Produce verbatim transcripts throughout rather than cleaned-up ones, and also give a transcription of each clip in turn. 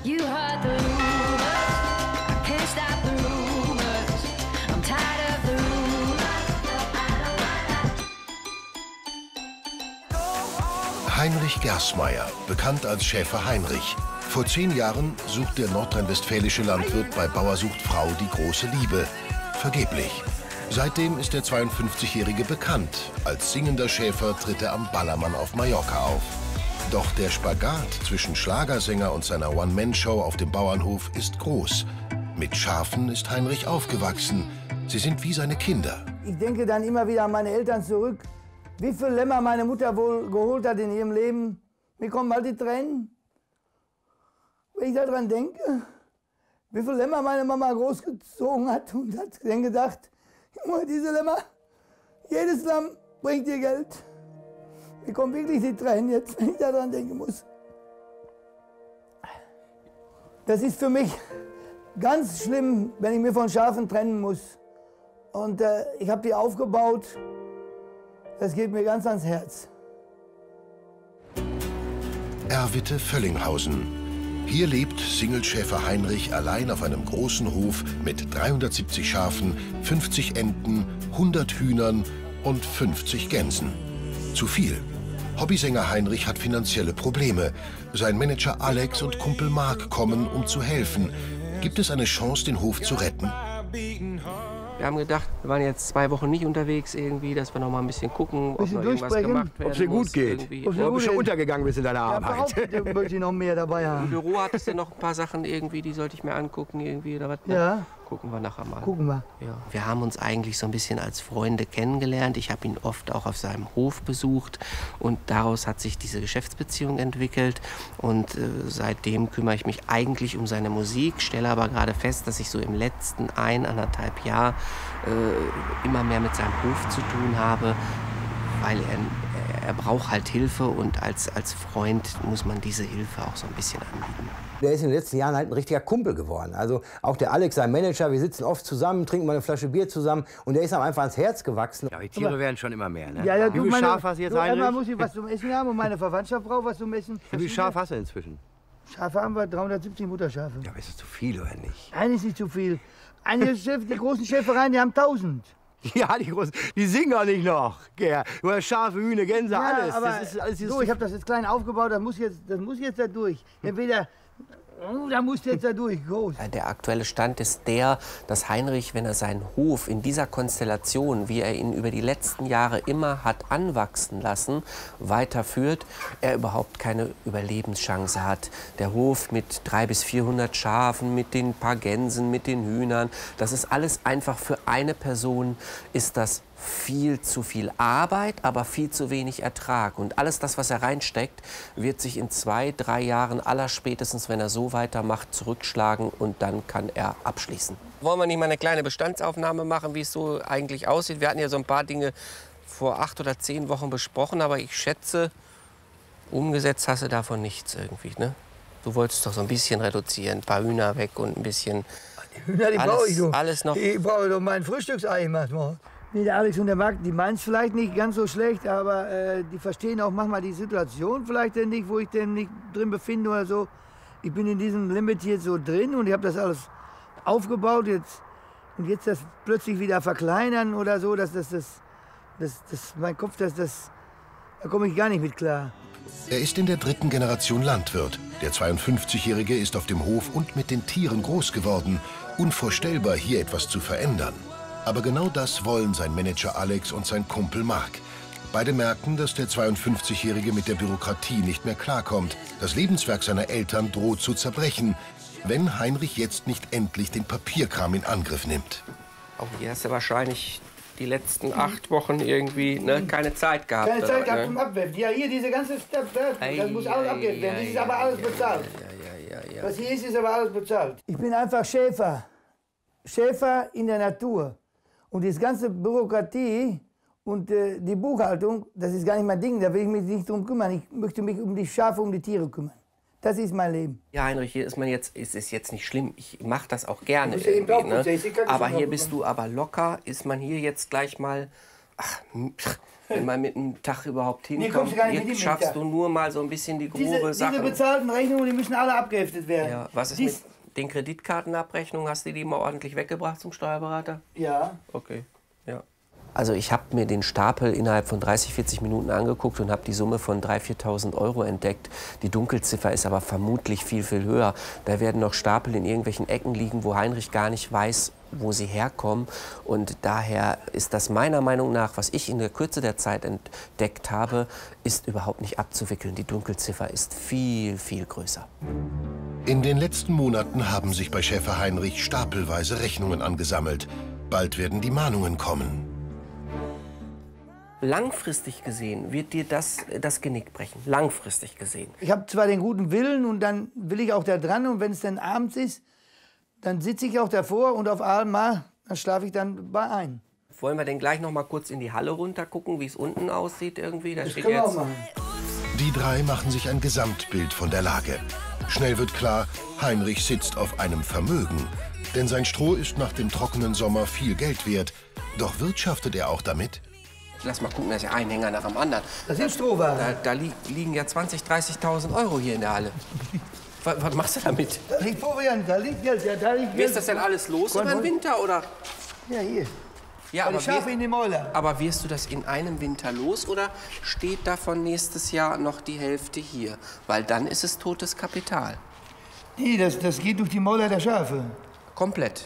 You heard the rumors, I can't stop the rumors. I'm tired of the rumors. Heinrich Gersmayer, bekannt als Schäfer Heinrich. Vor zehn Jahren sucht der nordrhein-westfälische Landwirt bei Bauer sucht Frau die große Liebe. Vergeblich. Seitdem ist der zweiundfünfzigjährige bekannt. Als singender Schäfer tritt er am Ballermann auf Mallorca auf. Doch der Spagat zwischen Schlagersänger und seiner One-Man-Show auf dem Bauernhof ist groß. Mit Schafen ist Heinrich aufgewachsen. Sie sind wie seine Kinder. Ich denke dann immer wieder an meine Eltern zurück. Wie viele Lämmer meine Mutter wohl geholt hat in ihrem Leben. Mir kommen bald die Tränen. Wenn ich daran denke, wie viele Lämmer meine Mama großgezogen hat und hat dann gedacht, diese Lämmer, jedes Lamm bringt dir Geld. Mir kommen wirklich die Tränen jetzt, wenn ich daran denken muss. Das ist für mich ganz schlimm, wenn ich mich von Schafen trennen muss. Und äh, ich habe die aufgebaut. Das geht mir ganz ans Herz. Erwitte Völlinghausen. Hier lebt Single-Schäfer Heinrich allein auf einem großen Hof mit dreihundertsiebzig Schafen, fünfzig Enten, hundert Hühnern und fünfzig Gänsen. Zu viel. Hobbysänger Heinrich hat finanzielle Probleme. Sein Manager Alex und Kumpel Mark kommen, um zu helfen. Gibt es eine Chance, den Hof zu retten? Wir haben gedacht, wir waren jetzt zwei Wochen nicht unterwegs irgendwie, dass wir noch mal ein bisschen gucken, ob noch irgendwas gemacht werden ob es dir gut geht, ob du schon untergegangen bist in deiner Arbeit. Ja, möchte ich noch mehr dabei haben. Im Büro hattest du noch ein paar Sachen irgendwie, die sollte ich mir angucken irgendwie oder was. Ja. Gucken wir nachher mal. Gucken wir. Ja. Wir haben uns eigentlich so ein bisschen als Freunde kennengelernt. Ich habe ihn oft auch auf seinem Hof besucht und daraus hat sich diese Geschäftsbeziehung entwickelt. Und äh, seitdem kümmere ich mich eigentlich um seine Musik, stelle aber gerade fest, dass ich so im letzten ein, anderthalb Jahr äh, immer mehr mit seinem Hof zu tun habe, weil er, er braucht halt Hilfe und als, als Freund muss man diese Hilfe auch so ein bisschen anbieten. Der ist in den letzten Jahren halt ein richtiger Kumpel geworden. Also auch der Alex, sein Manager, wir sitzen oft zusammen, trinken mal eine Flasche Bier zusammen und der ist ihm einfach ans Herz gewachsen. Ja, die Tiere Aber werden schon immer mehr, ne? Ja, ja, Wie viel Schaf hast du jetzt eigentlich? Einmal muss ich was zum Essen haben und meine Verwandtschaft braucht was zum Essen. Wie viel Schaf hast du inzwischen? Schafe haben wir, dreihundertsiebzig Mutterschafe. Ja, ist das zu viel oder nicht? Nein, ist nicht zu viel. Einige Schäf, die großen Schäfereien, die haben tausend. Ja, die großen, die singen auch nicht noch. Ja, du hast Schafe, Hühner, Gänse, Ja, alles. aber Das ist alles so, ich habe das jetzt klein aufgebaut, das muss jetzt, das muss jetzt da durch. Entweder, da muss jetzt da durch, groß. Der aktuelle Stand ist der, dass Heinrich, wenn er seinen Hof in dieser Konstellation, wie er ihn über die letzten Jahre immer hat anwachsen lassen, weiterführt, er überhaupt keine Überlebenschance hat. Der Hof mit dreihundert bis vierhundert Schafen, mit den paar Gänsen, mit den Hühnern, das ist alles einfach für eine Person, ist das viel zu viel Arbeit, aber viel zu wenig Ertrag. Und alles das, was er reinsteckt, wird sich in zwei, drei Jahren allerspätestens, wenn er so weitermacht, zurückschlagen und dann kann er abschließen. Wollen wir nicht mal eine kleine Bestandsaufnahme machen, wie es so eigentlich aussieht? Wir hatten ja so ein paar Dinge vor acht oder zehn Wochen besprochen, aber ich schätze, umgesetzt hast du davon nichts irgendwie, ne? Du wolltest doch so ein bisschen reduzieren, ein paar Hühner weg und ein bisschen... Die Hühner, die brauche ich doch. Alles noch... Ich brauche doch mein Frühstücksei manchmal. Nee, der Alex und der Marc, die meinen es vielleicht nicht ganz so schlecht, aber äh, die verstehen auch manchmal die Situation vielleicht nicht, wo ich denn nicht drin befinde oder so. Ich bin in diesem Limit jetzt so drin und ich habe das alles aufgebaut jetzt, und jetzt das plötzlich wieder verkleinern oder so, dass das, das, das, das mein Kopf, das, das, da komme ich gar nicht mit klar. Er ist in der dritten Generation Landwirt. Der zweiundfünfzigjährige ist auf dem Hof und mit den Tieren groß geworden. Unvorstellbar, hier etwas zu verändern. Aber genau das wollen sein Manager Alex und sein Kumpel Mark. Beide merken, dass der zweiundfünfzigjährige mit der Bürokratie nicht mehr klarkommt. Das Lebenswerk seiner Eltern droht zu zerbrechen, wenn Heinrich jetzt nicht endlich den Papierkram in Angriff nimmt. Auch hier hast du wahrscheinlich die letzten acht Wochen irgendwie ne, keine Zeit gehabt. Keine Zeit gehabt ne? zum Abwerfen. Ja, hier diese ganze Stuff, das, das muss alles abgegeben werden. Das ist aber alles bezahlt. Ja, ja, ja, ja. Was hier ist, ist aber alles bezahlt. Ich bin einfach Schäfer. Schäfer in der Natur. Und diese ganze Bürokratie und äh, die Buchhaltung, das ist gar nicht mein Ding, da will ich mich nicht drum kümmern. Ich möchte mich um die Schafe, um die Tiere kümmern. Das ist mein Leben. Ja, Heinrich, hier ist man jetzt, ist es jetzt nicht schlimm. Ich mache das auch gerne ja irgendwie, auch ne? gut, Aber hier bist du aber locker. Ist man hier jetzt gleich mal, ach, wenn man mit einem Tag überhaupt hinkommt. Nee, kommst du gar nicht Jetzt mit dem schaffst Tag. du nur mal so ein bisschen die grobe Diese, Sache. diese bezahlten Rechnungen, die müssen alle abgeheftet werden. Ja, was ist Dies, mit den Kreditkartenabrechnungen? Hast du die mal ordentlich weggebracht zum Steuerberater? Ja. Okay, ja. Also ich habe mir den Stapel innerhalb von dreißig, vierzig Minuten angeguckt und habe die Summe von dreitausend, viertausend Euro entdeckt. Die Dunkelziffer ist aber vermutlich viel, viel höher. Da werden noch Stapel in irgendwelchen Ecken liegen, wo Heinrich gar nicht weiß, wo sie herkommen. Und daher ist das meiner Meinung nach, was ich in der Kürze der Zeit entdeckt habe, ist überhaupt nicht abzuwickeln. Die Dunkelziffer ist viel, viel größer. In den letzten Monaten haben sich bei Schäfer Heinrich stapelweise Rechnungen angesammelt. Bald werden die Mahnungen kommen. Langfristig gesehen wird dir das das Genick brechen. Langfristig gesehen. Ich habe zwar den guten Willen und dann will ich auch da dran und wenn es dann abends ist, dann sitze ich auch davor und auf einmal, dann schlafe ich dann bei ein. Wollen wir denn gleich noch mal kurz in die Halle runter gucken, wie es unten aussieht irgendwie? Da Das steht können wir auch jetzt machen. Die drei machen sich ein Gesamtbild von der Lage. Schnell wird klar, Heinrich sitzt auf einem Vermögen. Denn sein Stroh ist nach dem trockenen Sommer viel Geld wert. Doch wirtschaftet er auch damit? Lass mal gucken, da ist ja ein Hänger nach dem anderen. Das sind Strohwaren. Da, da li liegen ja zwanzigtausend, dreißigtausend Euro hier in der Halle. Was, was machst du damit? Da liegt Proviant, da liegt Geld, ja, da liegt Wie Geld. ist das denn alles los Komm, über den hol. Winter, oder? Ja, hier. Ja, Weil aber, ich schaffe in wir, die Mäuler. aber wirst du das in einem Winter los oder steht davon nächstes Jahr noch die Hälfte hier? Weil dann ist es totes Kapital. Nee, das, das geht durch die Mäuler der Schafe. Komplett.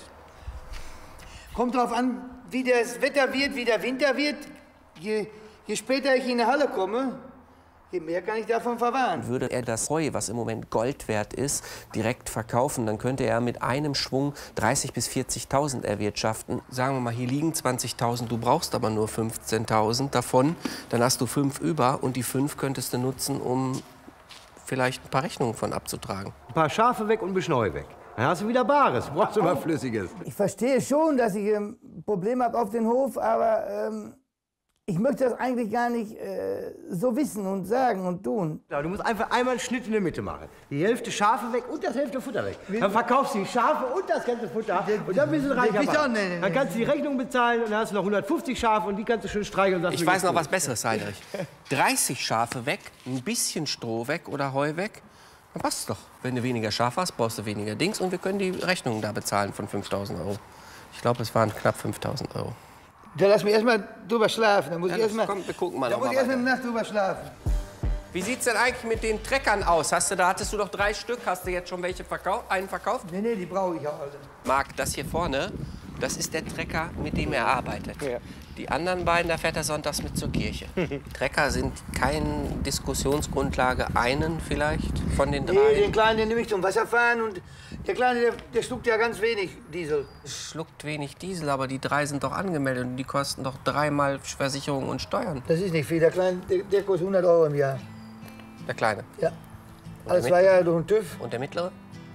Kommt drauf an, wie das Wetter wird, wie der Winter wird. Je, je später ich in die Halle komme, je mehr kann ich davon verwahren. Würde er das Heu, was im Moment Gold wert ist, direkt verkaufen, dann könnte er mit einem Schwung dreißigtausend bis vierzigtausend erwirtschaften. Sagen wir mal, hier liegen zwanzigtausend, du brauchst aber nur fünfzehntausend davon. Dann hast du fünf über und die fünf könntest du nutzen, um vielleicht ein paar Rechnungen von abzutragen. Ein paar Schafe weg und ein bisschen Heu weg. Dann hast du wieder Bares, brauchst du mal Flüssiges. Ich verstehe schon, dass ich ein Problem habe auf den Hof, aber ähm, ich möchte das eigentlich gar nicht äh, so wissen und sagen und tun. Du musst einfach einmal einen Schnitt in der Mitte machen. Die Hälfte Schafe weg und das Hälfte Futter weg. Dann verkaufst du die Schafe und das ganze Futter und dann bist du reicher. bist du- nee, nee, Dann kannst du die Rechnung bezahlen und dann hast du noch hundertfünfzig Schafe und die kannst du schön streicheln. Und das Ich weiß noch was Besseres, Heinrich. dreißig Schafe weg, ein bisschen Stroh weg oder Heu weg. Dann passt doch. Wenn du weniger Schafe hast, brauchst du weniger Dings und wir können die Rechnungen da bezahlen von fünftausend Euro. Ich glaube, es waren knapp fünftausend Euro. Dann lass mich erst mal drüber schlafen. Dann muss Ja, ich erst mal, komm, wir gucken mal dann noch muss mal ich erst mal weiter. eine Nacht drüber schlafen. Wie sieht's denn eigentlich mit den Treckern aus? Hast du, da hattest du doch drei Stück. Hast du jetzt schon welche verkauft, einen verkauft? Nee, nee, die brauche ich auch alle. Marc, das hier vorne, das ist der Trecker, mit dem er arbeitet. Ja. Die anderen beiden, da fährt er sonntags mit zur Kirche. Trecker sind keine Diskussionsgrundlage. Einen vielleicht von den Nee, drei. den Kleinen den nehme ich zum Wasserfahren und der Kleine, der, der schluckt ja ganz wenig Diesel. Schluckt wenig Diesel, aber die drei sind doch angemeldet und die kosten doch dreimal Versicherung und Steuern. Das ist nicht viel. Der Kleine, der, der kostet hundert Euro im Jahr. Der Kleine. Ja. Alle der zwei Jahre durch den TÜV. Und der mittlere?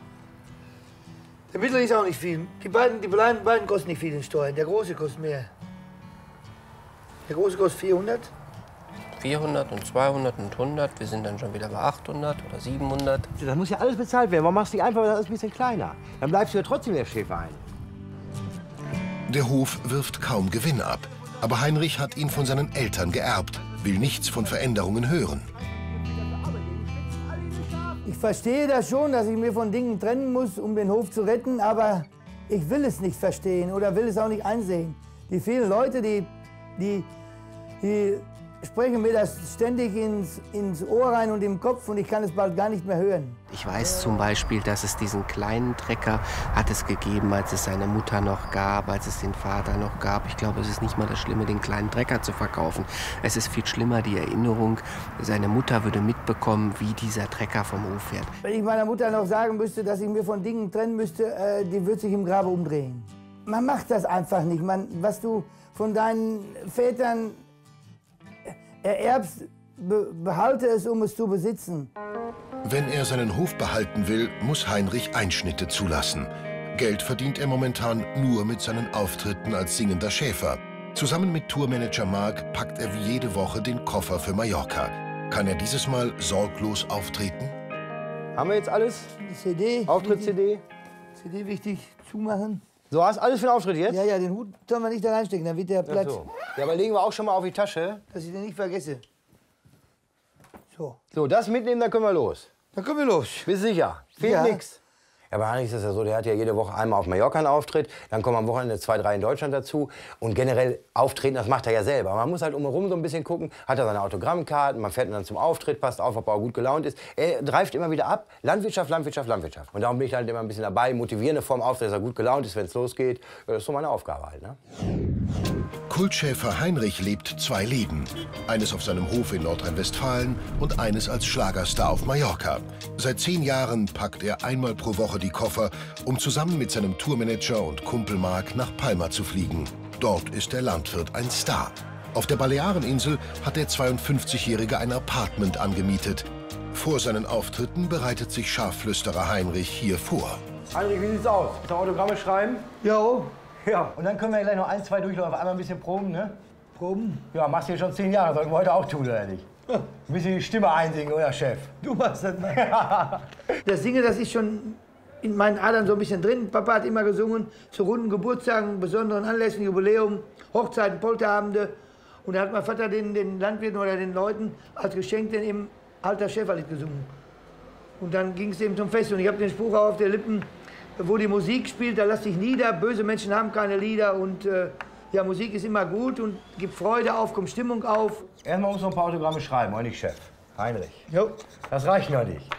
Der mittlere ist auch nicht viel. Die beiden, die beiden, beiden kosten nicht viel in Steuern. Der große kostet mehr. Der große kostet vierhundert. vierhundert und zweihundert und hundert. Wir sind dann schon wieder bei achthundert oder siebenhundert. Das muss ja alles bezahlt werden. Warum machst du nicht einfach das ist ein bisschen kleiner? Dann bleibst du ja trotzdem der Schäfer ein. Der Hof wirft kaum Gewinn ab. Aber Heinrich hat ihn von seinen Eltern geerbt, will nichts von Veränderungen hören. Ich verstehe das schon, dass ich mir von Dingen trennen muss, um den Hof zu retten, aber ich will es nicht verstehen oder will es auch nicht einsehen. Die vielen Leute, die, die, die sprechen mir das ständig ins, ins Ohr rein und im Kopf und ich kann es bald gar nicht mehr hören. Ich weiß zum Beispiel, dass es diesen kleinen Trecker hat es gegeben, als es seine Mutter noch gab, als es den Vater noch gab. Ich glaube, es ist nicht mal das Schlimme, den kleinen Trecker zu verkaufen. Es ist viel schlimmer die Erinnerung, seine Mutter würde mitbekommen, wie dieser Trecker vom Hof fährt. Wenn ich meiner Mutter noch sagen müsste, dass ich mir von Dingen trennen müsste, äh, die würde sich im Grabe umdrehen. Man macht das einfach nicht. Man, was du von deinen Vätern ererbst, be behalte es, um es zu besitzen. Wenn er seinen Hof behalten will, muss Heinrich Einschnitte zulassen. Geld verdient er momentan nur mit seinen Auftritten als singender Schäfer. Zusammen mit Tourmanager Marc packt er wie jede Woche den Koffer für Mallorca. Kann er dieses Mal sorglos auftreten? Haben wir jetzt alles? Die C D. Auftritt-C D? C D wichtig zumachen. So, hast alles für den Auftritt jetzt? Ja, ja, den Hut sollen wir nicht da reinstecken, dann wird der Ach platt. so. Ja, aber legen wir auch schon mal auf die Tasche. Dass ich den nicht vergesse. So, So, das mitnehmen, dann können wir los. dann kommen wir los. Bist sicher? Fehlt Ja. nix. Ja, aber Heinrich ist das ja so, der hat ja jede Woche einmal auf Mallorca einen Auftritt, dann kommen am Wochenende zwei, drei in Deutschland dazu. Und generell auftreten, das macht er ja selber. Man muss halt umherum so ein bisschen gucken, hat er seine Autogrammkarten, man fährt dann zum Auftritt, passt auf, ob er gut gelaunt ist. Er dreift immer wieder ab, Landwirtschaft, Landwirtschaft, Landwirtschaft. Und darum bin ich halt immer ein bisschen dabei, motivierende vorm Auftritt, dass er gut gelaunt ist, wenn es losgeht. Das ist so meine Aufgabe halt, ne? Kultschäfer Heinrich lebt zwei Leben. Eines auf seinem Hof in Nordrhein-Westfalen und eines als Schlagerstar auf Mallorca. Seit zehn Jahren packt er einmal pro Woche die Koffer, um zusammen mit seinem Tourmanager und Kumpel Marc nach Palma zu fliegen. Dort ist der Landwirt ein Star. Auf der Baleareninsel hat der zweiundfünfzigjährige ein Apartment angemietet. Vor seinen Auftritten bereitet sich Scharflüsterer Heinrich hier vor. Heinrich, wie sieht's aus? Willst du Autogramme schreiben? Jo, Ja. Und dann können wir ja gleich noch ein, zwei Durchläufe, einmal ein bisschen proben, ne? Proben. Ja, machst du ja schon zehn Jahre, sollten wir heute auch tun, oder nicht? Ein bisschen die Stimme einsingen, oder Chef? Du machst das mal. Das Singen, das ist schon in meinen Adern so ein bisschen drin. Papa hat immer gesungen, zu runden Geburtstagen, besonderen Anlässen, Jubiläum, Hochzeiten, Polterabende. Und da hat mein Vater den, den Landwirten oder den Leuten als Geschenk den eben Alter Schäferlied gesungen. Und dann ging es eben zum Fest. Und ich habe den Spruch auch auf der Lippen, wo die Musik spielt, da lass dich nieder. Böse Menschen haben keine Lieder. Und äh, ja, Musik ist immer gut und gibt Freude auf, kommt Stimmung auf. Erstmal muss noch ein paar Autogramme schreiben, oder nicht, Chef? Heinrich. Jo. Das reicht noch nicht.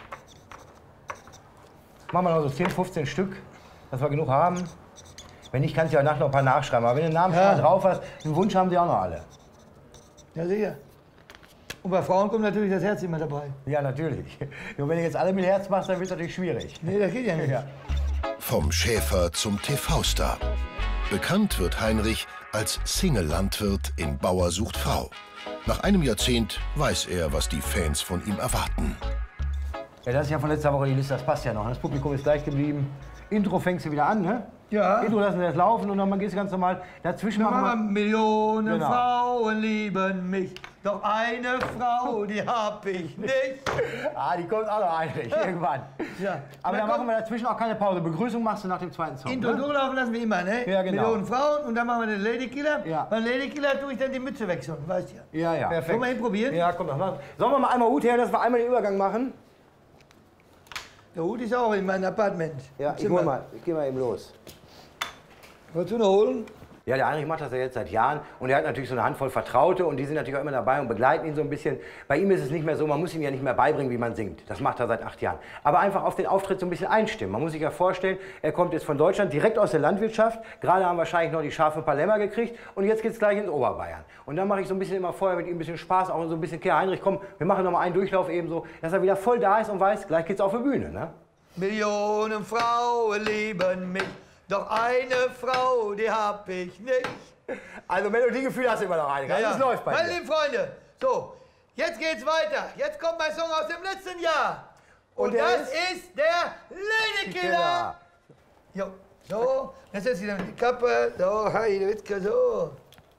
Machen wir noch so zehn, fünfzehn Stück, dass wir genug haben. Wenn nicht, kannst du ja nachher noch ein paar nachschreiben. Aber wenn du den Namen Ja. schon mal drauf hast, einen Wunsch haben sie auch noch alle. Ja, sicher. Und bei Frauen kommt natürlich das Herz immer dabei. Ja, natürlich. Nur wenn du jetzt alle mit Herz machst, dann wird es natürlich schwierig. Nee, das geht ja nicht. Ja. Vom Schäfer zum T V-Star. Bekannt wird Heinrich als Single-Landwirt in Bauer sucht Frau. Nach einem Jahrzehnt weiß er, was die Fans von ihm erwarten. Ja, das ist ja von letzter Woche die Liste, das passt ja noch. Das Publikum ist gleich geblieben. Intro fängst du wieder an, ne? Ja. Intro lassen wir jetzt laufen und dann gehst du ganz normal. Dazwischen machen wir... Millionen Genau. Frauen lieben mich, doch eine Frau, die hab ich nicht. Ah, die kommt auch noch Heinrich, irgendwann. Ja. Aber Na, dann komm. machen wir dazwischen auch keine Pause. Begrüßung machst du nach dem zweiten Song, Intro ne? durchlaufen lassen wir immer, ne? Ja, genau. Millionen Frauen und dann machen wir den Ladykiller. Ja. Beim Ladykiller tue ich dann die Mütze wechseln, weißt du ja. Ja, ja. Perfekt. Wollen wir ihn probieren? Ja, komm, mach. Sollen wir mal einmal Hut her, dass wir einmal den Übergang machen? Der Hut ist auch in meinem Apartment. Ja, Im ich Zimmer. hol mal. Ich geh mal eben los. Wolltest du noch holen? Ja, der Heinrich macht das ja jetzt seit Jahren und er hat natürlich so eine Handvoll Vertraute und die sind natürlich auch immer dabei und begleiten ihn so ein bisschen. Bei ihm ist es nicht mehr so, man muss ihm ja nicht mehr beibringen, wie man singt. Das macht er seit acht Jahren. Aber einfach auf den Auftritt so ein bisschen einstimmen. Man muss sich ja vorstellen, er kommt jetzt von Deutschland, direkt aus der Landwirtschaft. Gerade haben wahrscheinlich noch die Schafe ein paar Lämmer gekriegt und jetzt geht's gleich ins Oberbayern. Und dann mache ich so ein bisschen immer vorher mit ihm ein bisschen Spaß, auch so ein bisschen, okay, Heinrich, komm, wir machen noch mal einen Durchlauf eben so, dass er wieder voll da ist und weiß, gleich geht's auf die Bühne, ne? Millionen Frauen lieben mich, doch eine Frau, die hab ich nicht. Also Melodiegefühl hast du immer noch, Heinrich. Alles läuft bei Meine dir. lieben Freunde, so, jetzt geht's weiter. Jetzt kommt mein Song aus dem letzten Jahr. Und, Und der das ist? ist, der Ladykiller. Jo, so, jetzt setze ich dann die Kappe, so, Heide Witzke, so.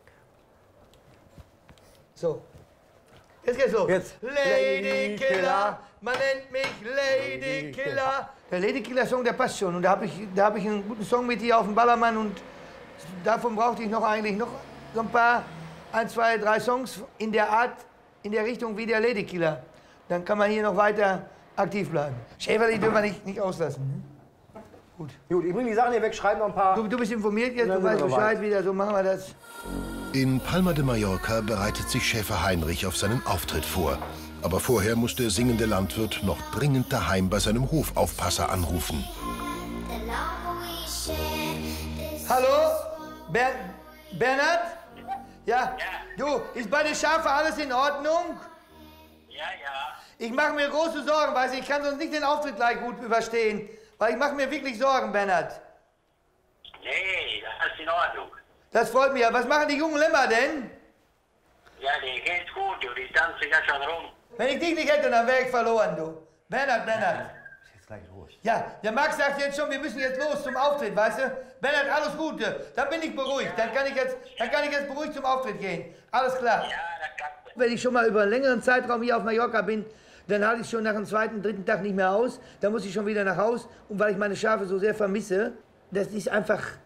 So, jetzt geht's los. Jetzt. Ladykiller, man nennt mich Ladykiller. Der Ladykiller-Song, der passt schon. Und da habe ich, da hab ich einen guten Song mit hier auf dem Ballermann. Und davon brauchte ich noch eigentlich noch so ein paar, ein, zwei, drei Songs in der Art, in der Richtung wie der Ladykiller. Dann kann man hier noch weiter aktiv bleiben. Schäferlied dürfen wir nicht, nicht auslassen. Ne? Gut. Gut, ich bringe die Sachen hier weg, schreibe noch ein paar. Du, du bist informiert jetzt, Dann du sind weißt wir Bescheid weit. wieder, so machen wir das. In Palma de Mallorca bereitet sich Schäfer Heinrich auf seinen Auftritt vor. Aber vorher muss der singende Landwirt noch dringend daheim bei seinem Hofaufpasser anrufen. Hallo? Ber Bernhard? Ja? Du, ist bei den Schafen alles in Ordnung? Ja, ja. Ich mache mir große Sorgen, weißt du, ich kann sonst nicht den Auftritt gleich gut überstehen. Weil ich mache mir wirklich Sorgen, Bernhard. Nee, das ist in Ordnung. Das freut mich ja. Was machen die jungen Lämmer denn? Ja, die geht gut, du, die tanzen ja schon rum. Wenn ich dich nicht hätte, dann wäre ich verloren, du. Bernhard, Bernhard. Ist jetzt gleich ruhig. Ja, der Max sagt jetzt schon, wir müssen jetzt los zum Auftritt, weißt du? Bernhard, alles Gute. Dann bin ich beruhigt. Dann kann ich jetzt, dann kann ich jetzt beruhigt zum Auftritt gehen. Alles klar. Ja, das klappt. Wenn ich schon mal über einen längeren Zeitraum hier auf Mallorca bin, dann halte ich schon nach dem zweiten, dritten Tag nicht mehr aus. Dann muss ich schon wieder nach Haus. Und weil ich meine Schafe so sehr vermisse, das ist einfach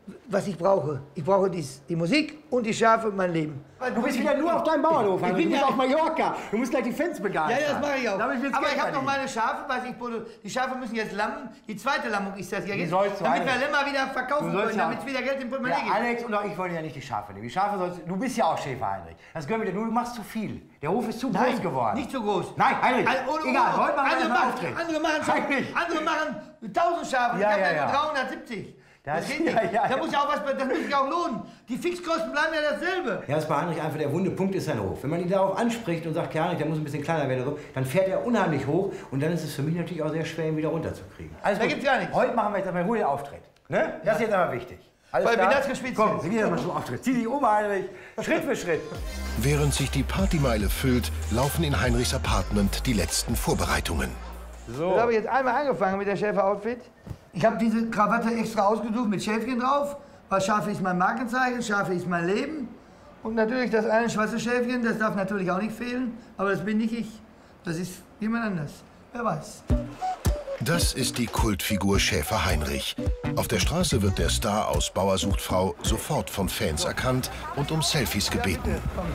was ich brauche. Ich brauche dies, die Musik und die Schafe und mein Leben. Du bist wieder nur auf deinem Bauernhof. Ich Du bin bist ja- auf Mallorca. Du musst gleich die Fans begeistern. Ja, ja, das mache ich auch. Damit willst du Aber Geld ich habe noch verdienen. meine Schafe, was ich produ- die Schafe müssen jetzt lammen. Die zweite Lammung ist das ja Die jetzt, sollst du damit wir eigentlich- Lämmer wieder verkaufen Du sollst können, ja- damit es wieder Geld im Portemonnaie Ja, gibt. Alex und auch ich wollen ja nicht die Schafe nehmen. Die Schafe sollst du bist ja auch Schäfer, Heinrich. Das gehört wieder. Du machst zu viel. Der Hof ist zu Nein, groß geworden. nicht so groß. Nein, Heinrich. Al- ohne- Egal, ohne- heute machen wir andere, erst mal machen, Auftritt. andere machen schon, Heinrich. andere machen tausend Schafe. Ja, ich habe ja, ja nur ja. dreihundertsiebzig. Das, Das- geht nicht. ja, ja, da ja. muss ja auch was, das muss sich auch lohnen. Die Fixkosten bleiben ja dasselbe. Ja, das ist bei Heinrich einfach der wunde Punkt ist sein Hof. Wenn man ihn darauf anspricht und sagt, ja, Heinrich, der muss ein bisschen kleiner werden, so, dann fährt er unheimlich hoch und dann ist es für mich natürlich auch sehr schwer, ihn wieder runterzukriegen. Alles Da gut. gibt's gar nichts. Heute machen wir jetzt einmal ruhig den Auftritt. Ne? Das ist jetzt aber wichtig. Alles Weil klar? wir das gespitzt Komm, sind. wir gehen mal zum Auftritt. Zieh dich um, Heinrich. Schritt für Schritt. Während sich die Partymeile füllt, laufen in Heinrichs Apartment die letzten Vorbereitungen. Da habe ich jetzt einmal angefangen mit der Schäfer-Outfit. Ich habe diese Krawatte extra ausgesucht mit Schäfchen drauf. Weil Schafe ist mein Markenzeichen, Schafe ist mein Leben. Und natürlich das eine schwarze Schäfchen, das darf natürlich auch nicht fehlen. Aber das bin nicht ich, das ist jemand anders. Wer weiß. Das ist die Kultfigur Schäfer Heinrich. Auf der Straße wird der Star aus Bauer sucht Frau sofort von Fans erkannt und um Selfies gebeten.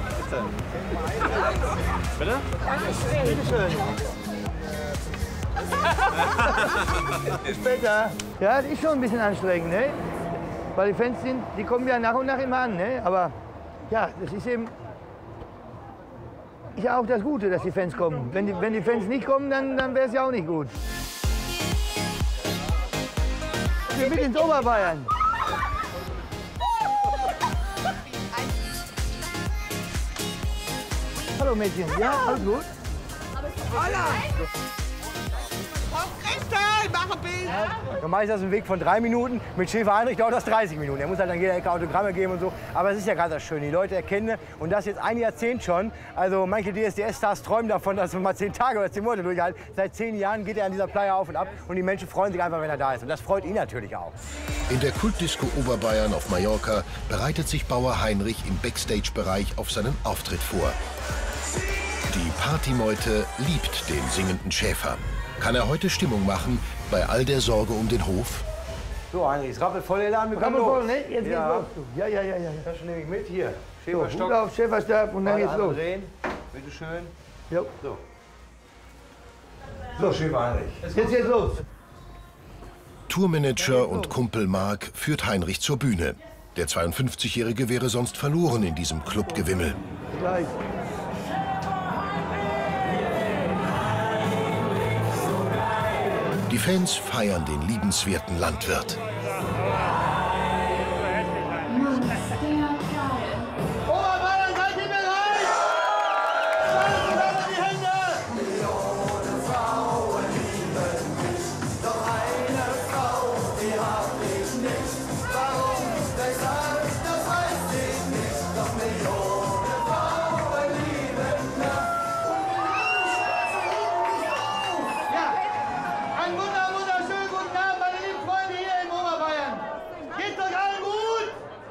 Bitte schön. Bis später. Ja, das ist schon ein bisschen anstrengend, ne? Weil die Fans sind, die kommen ja nach und nach immer an, ne? Aber ja, das ist eben ist ja auch das Gute, dass die Fans kommen. Wenn die, wenn die Fans nicht kommen, dann, dann wäre es ja auch nicht gut. Wir mit ins Oberbayern. Hallo Mädchen, ja, alles gut? Normal ist das ein Weg von drei Minuten. Mit Schäfer Heinrich dauert das dreißig Minuten. Er muss halt an jeder Ecke Autogramme geben und so. Aber es ist ja gerade das Schöne. Die Leute erkennen und das jetzt ein Jahrzehnt schon. Also manche D S D S-Stars träumen davon, dass wir mal zehn Tage oder zehn Monate durchhalten. Seit zehn Jahren geht er an dieser Playa auf und ab und die Menschen freuen sich einfach, wenn er da ist. Und das freut ihn natürlich auch. In der Kultdisco Oberbayern auf Mallorca bereitet sich Bauer Heinrich im Backstage-Bereich auf seinen Auftritt vor. Die Partymeute liebt den singenden Schäfer. Kann er heute Stimmung machen bei all der Sorge um den Hof? So, Heinrich, ist rappelvoll der Laden. Wir kommen Rappelvoll, los. ne? Jetzt Ja. geht's los. Du. Ja, ja, ja, ja. Das nehme ich mit. Hier, So, Schäferstock. Hut auf, Schäferstab und dann Alle geht's los. drehen. Bitte schön. Jo. So. So, Schäfer Heinrich. Jetzt geht's los. Tourmanager und Kumpel Mark führt Heinrich zur Bühne. Der zweiundfünfzigjährige wäre sonst verloren in diesem Clubgewimmel. Gleich. Die Fans feiern den liebenswerten Landwirt. Oberbayern, seid ihr bereit? Schaltet zusammen die Hände! Ja, einen wunder, wunderschönen guten Abend, meine lieben Freunde hier in Oberbayern. Geht's euch allen gut?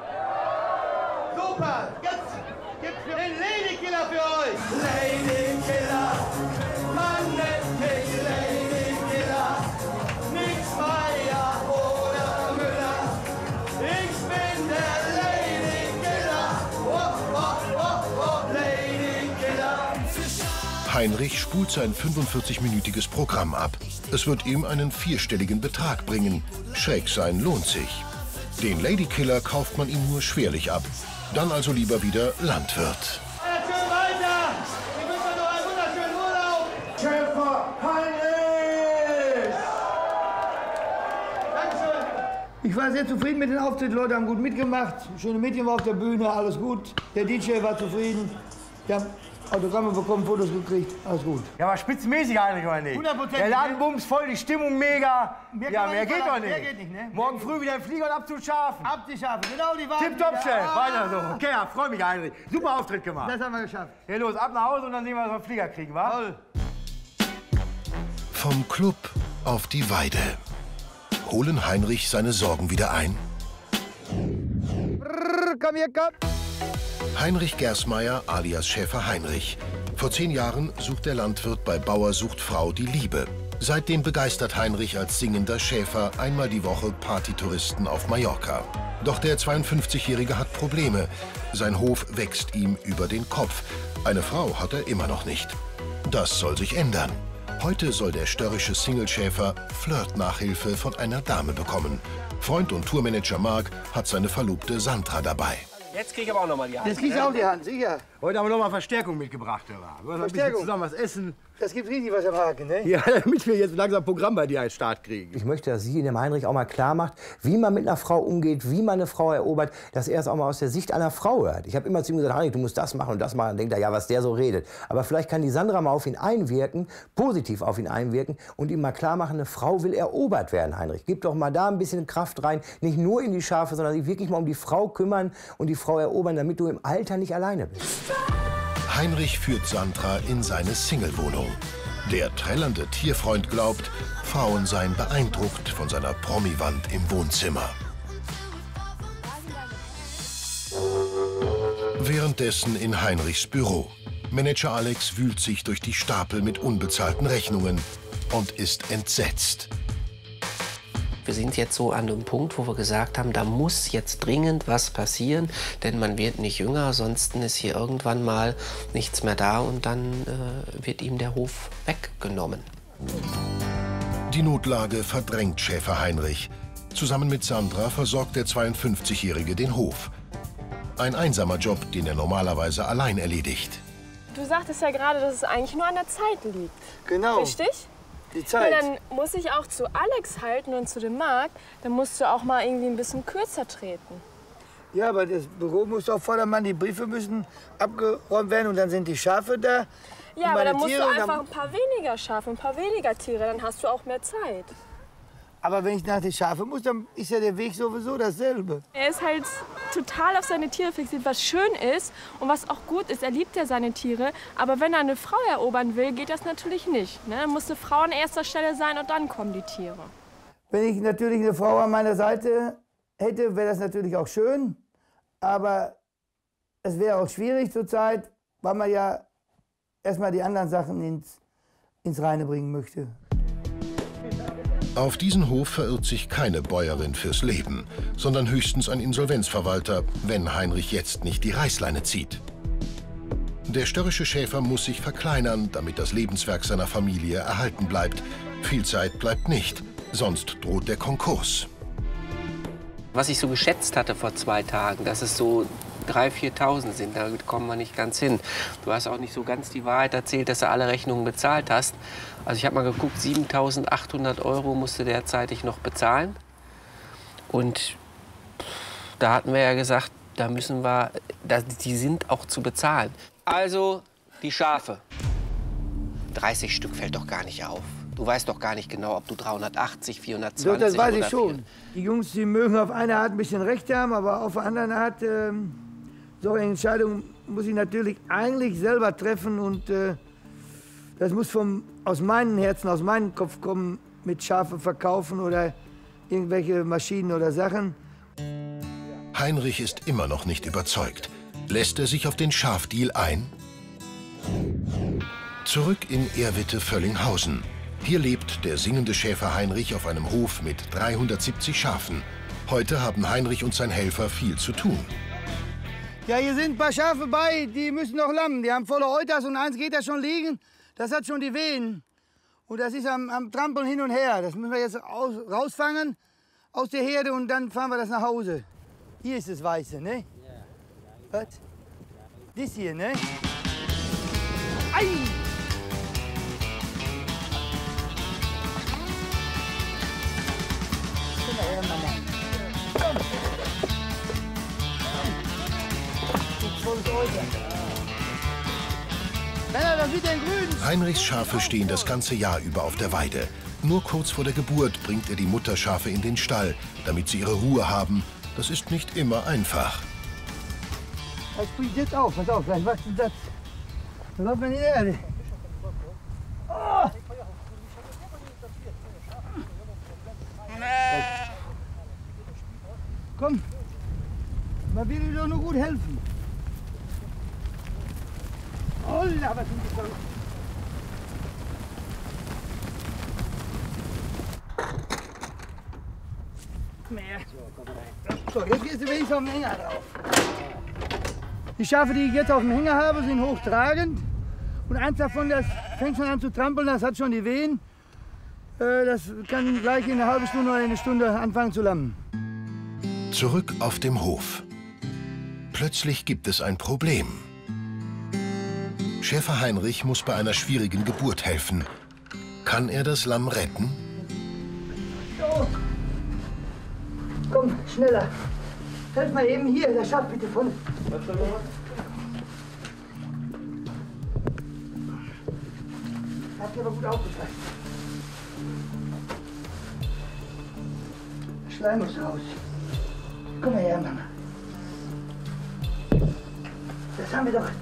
Super, jetzt gibt's den Ladykiller für euch. Ladykiller, man nennt mich Ladykiller. Nix Meier oder Müller. Ich bin der Ladykiller. Oh, oh, oh, oh, Ladykiller. Heinrich spult sein fünfundvierzigminütiges Programm ab. Es wird ihm einen vierstelligen Betrag bringen. Schräg sein lohnt sich. Den Ladykiller kauft man ihm nur schwerlich ab. Dann also lieber wieder Landwirt. Feiert schön weiter. Ich wünsche euch noch einen wunderschönen Urlaub. Schäfer Heinrich! Dankeschön. Ich war sehr zufrieden mit dem Auftritt. Die Leute haben gut mitgemacht. Schöne Mädchen war auf der Bühne, alles gut. Der D J war zufrieden. Wir haben Autogramme bekommen, Fotos gekriegt, alles gut. Ja, aber spitzenmäßig eigentlich, oder nicht? hundertprozentig, Der Laden ne? bums voll, die Stimmung mega. Mehr kann ja, man mehr nicht geht doch verlangen. nicht. Mehr geht nicht, ne? Morgen früh wieder im Flieger und ab zu Schafen. Ab die Schafe, genau die waren. Tipptopp, wieder. Chef. Ah, Weiter so. Okay, ja, freu mich, Heinrich. Super Auftritt gemacht. Das haben wir geschafft. Ja, los, ab nach Hause und dann sehen wir, was wir im Flieger kriegen, wa? Toll. Vom Club auf die Weide. Holen Heinrich seine Sorgen wieder ein? Brrr, komm hier, komm. Heinrich Gersmayer alias Schäfer Heinrich. Vor zehn Jahren sucht der Landwirt bei Bauer sucht Frau die Liebe. Seitdem begeistert Heinrich als singender Schäfer einmal die Woche Partytouristen auf Mallorca. Doch der zweiundfünfzigjährige hat Probleme. Sein Hof wächst ihm über den Kopf. Eine Frau hat er immer noch nicht. Das soll sich ändern. Heute soll der störrische Singleschäfer Flirt-Nachhilfe von einer Dame bekommen. Freund und Tourmanager Marc hat seine Verlobte Sandra dabei. Jetzt krieg ich aber auch noch mal die Hand. Jetzt kriegst du auch die Hand, sicher. Heute haben wir noch mal Verstärkung mitgebracht. Wir wollen ein bisschen zusammen was essen. Das gibt richtig was am Haken, ne? Ja, damit wir jetzt langsam ein Programm bei dir als Start kriegen. Ich möchte, dass sie dem Heinrich auch mal klar macht, wie man mit einer Frau umgeht, wie man eine Frau erobert, dass er es auch mal aus der Sicht einer Frau hört. Ich habe immer zu ihm gesagt, Heinrich, du musst das machen und das machen. Dann denkt er, ja, was der so redet. Aber vielleicht kann die Sandra mal auf ihn einwirken, positiv auf ihn einwirken und ihm mal klar machen, eine Frau will erobert werden, Heinrich. Gib doch mal da ein bisschen Kraft rein, nicht nur in die Schafe, sondern sich wirklich mal um die Frau kümmern und die Frau erobern, damit du im Alter nicht alleine bist. Heinrich führt Sandra in seine Single-Wohnung. Der trällernde Tierfreund glaubt, Frauen seien beeindruckt von seiner Promi-Wand im Wohnzimmer. Währenddessen in Heinrichs Büro. Manager Alex wühlt sich durch die Stapel mit unbezahlten Rechnungen und ist entsetzt. Wir sind jetzt so an dem Punkt, wo wir gesagt haben, da muss jetzt dringend was passieren, denn man wird nicht jünger, sonst ist hier irgendwann mal nichts mehr da und dann äh, wird ihm der Hof weggenommen. Die Notlage verdrängt Schäfer Heinrich. Zusammen mit Sandra versorgt der zweiundfünfzigjährige den Hof. Ein einsamer Job, den er normalerweise allein erledigt. Du sagtest ja gerade, dass es eigentlich nur an der Zeit liegt. Genau. Richtig? Die Zeit. Ja, dann muss ich auch zu Alex halten und zu dem Marc. Dann musst du auch mal irgendwie ein bisschen kürzer treten. Ja, aber das Büro muss auf Vordermann, die Briefe müssen abgeräumt werden und dann sind die Schafe da. Ja, aber dann musst Tiere du und einfach dann, ein paar weniger Schafe, ein paar weniger Tiere. Dann hast du auch mehr Zeit. aber wenn ich nach den Schafen muss, dann ist ja der Weg sowieso dasselbe. Er ist halt total auf seine Tiere fixiert, was schön ist und was auch gut ist. Er liebt ja seine Tiere. Aber wenn er eine Frau erobern will, geht das natürlich nicht. Ne? Dann muss eine Frau an erster Stelle sein und dann kommen die Tiere. Wenn ich natürlich eine Frau an meiner Seite hätte, wäre das natürlich auch schön. Aber es wäre auch schwierig zurzeit, weil man ja erstmal die anderen Sachen ins, ins Reine bringen möchte. Auf diesen Hof verirrt sich keine Bäuerin fürs Leben, sondern höchstens ein Insolvenzverwalter, wenn Heinrich jetzt nicht die Reißleine zieht. Der störrische Schäfer muss sich verkleinern, damit das Lebenswerk seiner Familie erhalten bleibt. Viel Zeit bleibt nicht, sonst droht der Konkurs. Was ich so geschätzt hatte vor zwei Tagen, dass es so dreitausend, viertausend sind, da kommen wir nicht ganz hin. Du hast auch nicht so ganz die Wahrheit erzählt, dass du alle Rechnungen bezahlt hast. Also ich habe mal geguckt, siebentausendachthundert Euro musste derzeitig noch bezahlen. Und da hatten wir ja gesagt, da müssen wir, die sind auch zu bezahlen. Also die Schafe. dreißig Stück fällt doch gar nicht auf. Du weißt doch gar nicht genau, ob du dreihundertachtzig, vierhundertzwanzig So, das weiß ich oder schon. Die Jungs, die mögen auf eine Art ein bisschen recht haben, aber auf der anderen Art, äh, so eine Entscheidung muss ich natürlich eigentlich selber treffen und äh, das muss vom, aus meinem Herzen, aus meinem Kopf kommen, mit Schafe verkaufen oder irgendwelche Maschinen oder Sachen. Heinrich ist immer noch nicht überzeugt. Lässt er sich auf den Schafdeal ein? Zurück in Ehrwitte-Völlinghausen. Hier lebt der singende Schäfer Heinrich auf einem Hof mit dreihundertsiebzig Schafen. Heute haben Heinrich und sein Helfer viel zu tun. Ja, hier sind ein paar Schafe bei, die müssen noch lammen. Die haben volle Euter und eins geht da schon liegen. Das hat schon die Wehen. Und das ist am, am Trampeln hin und her. Das müssen wir jetzt aus, rausfangen aus der Herde und dann fahren wir das nach Hause. Hier ist das Weiße, ne? Was? Das hier, ne? Ei! Komm mal her, Mama. Komm! Heinrichs Schafe stehen das ganze Jahr über auf der Weide. Nur kurz vor der Geburt bringt er die Mutterschafe in den Stall, damit sie ihre Ruhe haben. Das ist nicht immer einfach. Das springt jetzt auf, pass auf, gleich wachsen das. Da läuft man in die Erde. Oh. Komm, man will dir doch nur gut helfen. Holla, was sind das? mehr. So, jetzt gehst du wenigstens auf den Hänger drauf. Die Schafe, die ich jetzt auf dem Hänger habe, sind hochtragend. Und eins davon, das fängt schon an zu trampeln, das hat schon die Wehen. Äh, das kann gleich in einer halben Stunde oder eine Stunde anfangen zu lammen. Zurück auf dem Hof. Plötzlich gibt es ein Problem. Schäfer Heinrich muss bei einer schwierigen Geburt helfen. Kann er das Lamm retten? So. Komm, schneller. Helf mal eben hier, der Schaf bitte von. Habt ihr aber gut aufgepasst. Schleim muss raus. Komm mal her, Mama. Das haben wir doch.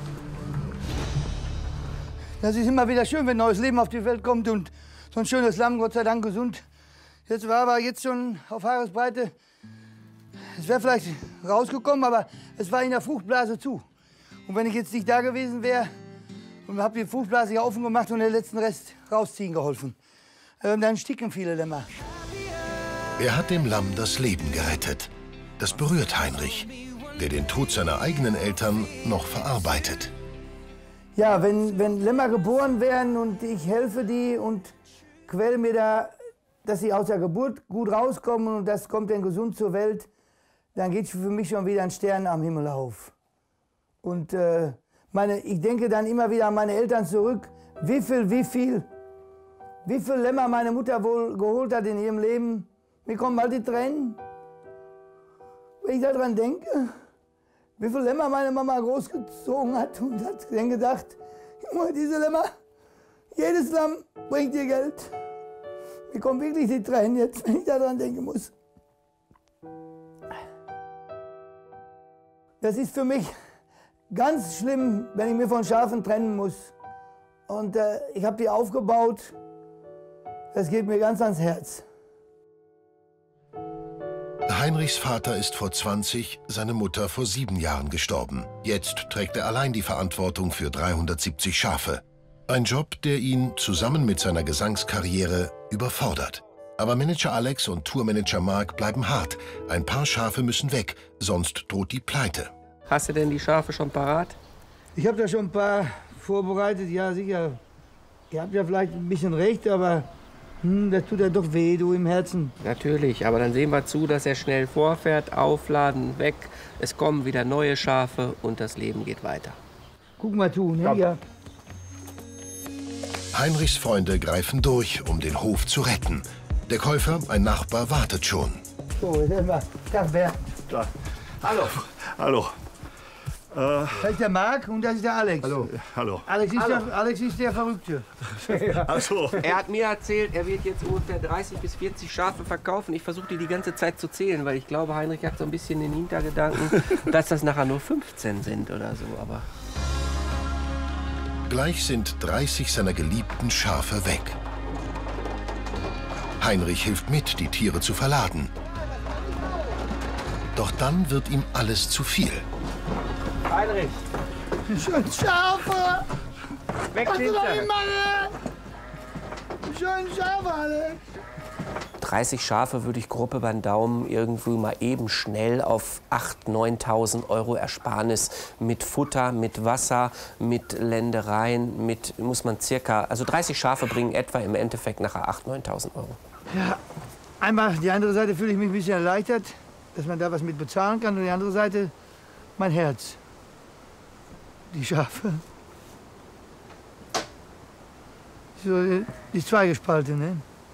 Das ist immer wieder schön, wenn neues Leben auf die Welt kommt und so ein schönes Lamm, Gott sei Dank gesund. Jetzt war aber jetzt schon auf Haaresbreite. Es wäre vielleicht rausgekommen, aber es war in der Fruchtblase zu. Und wenn ich jetzt nicht da gewesen wäre und habe die Fruchtblase hier offen gemacht und den letzten Rest rausziehen geholfen, dann sticken viele Lämmer. Er hat dem Lamm das Leben gerettet. Das berührt Heinrich, der den Tod seiner eigenen Eltern noch verarbeitet. Ja, wenn, wenn Lämmer geboren werden und ich helfe die und quäle mir da, dass sie aus der Geburt gut rauskommen und das kommt dann gesund zur Welt, dann geht für mich schon wieder ein Stern am Himmel auf. Und äh, meine, ich denke dann immer wieder an meine Eltern zurück, wie viel, wie viel, wie viel Lämmer meine Mutter wohl geholt hat in ihrem Leben. Mir kommen bald die Tränen, wenn ich daran denke, wie viele Lämmer meine Mama großgezogen hat und hat dann gedacht, Junge, diese Lämmer, jedes Lamm bringt dir Geld. Mir kommen wirklich die Tränen jetzt, wenn ich daran denken muss. Das ist für mich ganz schlimm, wenn ich mich von Schafen trennen muss. Und äh, ich habe die aufgebaut, das geht mir ganz ans Herz. Heinrichs Vater ist vor zwanzig, seine Mutter vor sieben Jahren gestorben. Jetzt trägt er allein die Verantwortung für dreihundertsiebzig Schafe. Ein Job, der ihn zusammen mit seiner Gesangskarriere überfordert. Aber Manager Alex und Tourmanager Mark bleiben hart. Ein paar Schafe müssen weg, sonst droht die Pleite. Hast du denn die Schafe schon parat? Ich habe da schon ein paar vorbereitet, ja sicher. Ihr habt ja vielleicht ein bisschen recht, aber hm, das tut ja doch weh, du im Herzen. Natürlich, aber dann sehen wir zu, dass er schnell vorfährt, aufladen, weg. Es kommen wieder neue Schafe und das Leben geht weiter. Guck mal zu, ne? Ja. Heinrichs Freunde greifen durch, um den Hof zu retten. Der Käufer, ein Nachbar, wartet schon. So, jetzt mal. Tag, Bernd. Da. Hallo. Hallo. Äh, das ist der Marc und das ist der Alex. Hallo. Hallo. Alex ist, Hallo. Der, Alex ist der Verrückte. Ach so. Er hat mir erzählt, er wird jetzt ungefähr dreißig bis vierzig Schafe verkaufen. Ich versuche die die ganze Zeit zu zählen, weil ich glaube, Heinrich hat so ein bisschen den Hintergedanken, dass das nachher nur fünfzehn sind oder so. Aber Gleich sind dreißig seiner geliebten Schafe weg. Heinrich hilft mit, die Tiere zu verladen. Doch dann wird ihm alles zu viel. Heinrich, Schön Schafe! weg Was du hinter. doch nicht machen! Schön Schafe, Alex! dreißig Schafe würde ich grob über den Daumen irgendwie mal eben schnell auf achttausend, neuntausend Euro Ersparnis mit Futter, mit Wasser, mit Ländereien, mit, muss man circa, also dreißig Schafe bringen etwa im Endeffekt nachher achttausend, neuntausend Euro. Ja, einmal die andere Seite fühle ich mich ein bisschen erleichtert, dass man da was mit bezahlen kann. Und die andere Seite, mein Herz. Die Schafe. So, die Zweigespalten, ne?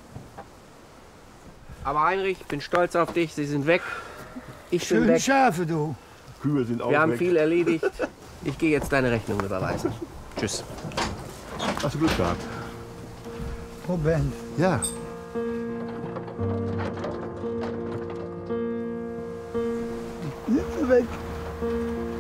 Aber Heinrich, ich bin stolz auf dich, sie sind weg. Ich bin Schöne weg. Schafe, du. Kühe sind auch Wir haben weg. viel erledigt. Ich gehe jetzt deine Rechnung überweisen. Tschüss. Hast du Glück gehabt? Oh, Ben. Ja. Die sind weg.